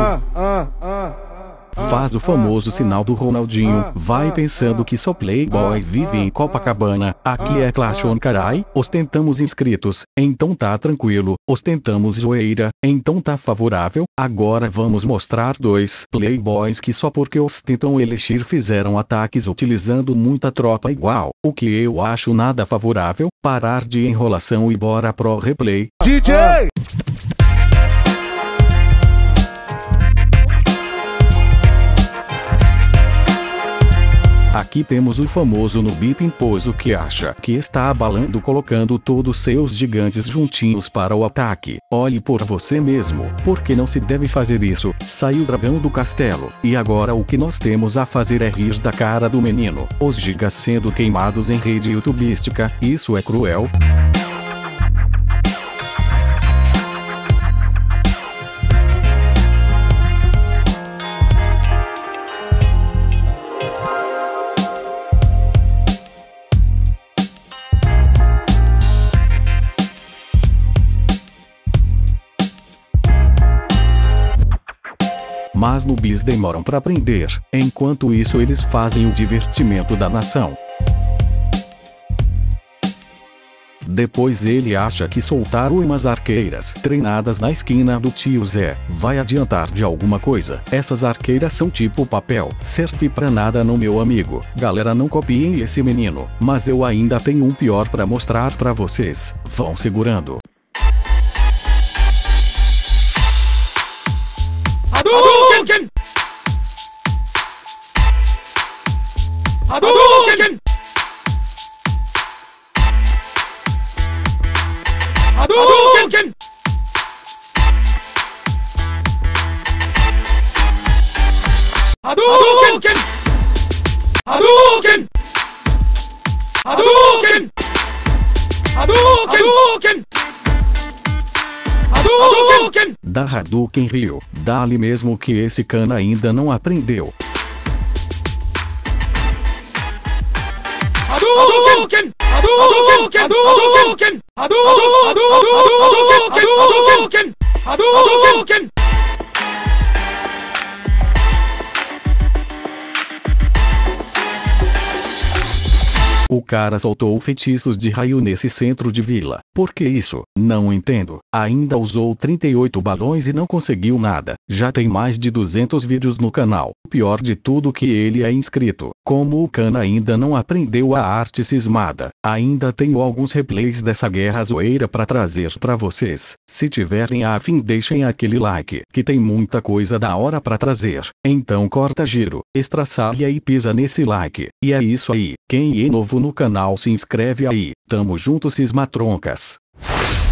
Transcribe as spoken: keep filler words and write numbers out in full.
Ah, ah, ah. Faz o famoso sinal do Ronaldinho, vai pensando que só playboy vive em Copacabana. Aqui é Clash on carai, ostentamos inscritos, então tá tranquilo, ostentamos zoeira, então tá favorável. Agora vamos mostrar dois playboys que só porque ostentam Elixir fizeram ataques utilizando muita tropa igual, o que eu acho nada favorável. Parar de enrolação e bora pro replay. D J! Aqui temos o famoso Noob Pimposo que acha que está abalando colocando todos seus gigantes juntinhos para o ataque. Olhe por você mesmo, porque não se deve fazer isso. Saiu o dragão do castelo, e agora o que nós temos a fazer é rir da cara do menino. Os gigas sendo queimados em rede youtubística, isso é cruel. Mas noobs demoram para aprender, enquanto isso eles fazem o divertimento da nação. Depois ele acha que soltar umas arqueiras treinadas na esquina do tio Zé vai adiantar de alguma coisa. Essas arqueiras são tipo papel, serve pra nada não, meu amigo. Galera, não copiem esse menino, mas eu ainda tenho um pior pra mostrar pra vocês. Vão segurando. Hadouken! Hadouken! Hadouken! Hadouken! Hadouken! Hadouken! Hadouken! Hadouken! Da Hadouken Rio, dá-lhe mesmo que esse cana ainda não aprendeu. Hadouken! Hadouken! Hadouken! Hadouken! Hadouken! Hadouken! O cara soltou feitiços de raio nesse centro de vila. Por que isso? Não entendo. Ainda usou trinta e oito balões e não conseguiu nada. Já tem mais de duzentos vídeos no canal. Pior de tudo que ele é inscrito. Como o cana ainda não aprendeu a arte cismada, ainda tenho alguns replays dessa guerra zoeira pra trazer pra vocês. Se tiverem a fim, deixem aquele like, que tem muita coisa da hora pra trazer. Então corta giro, estraçalha e pisa nesse like. E é isso aí. Quem é novo no canal se inscreve aí. Tamo junto, cismatroncas.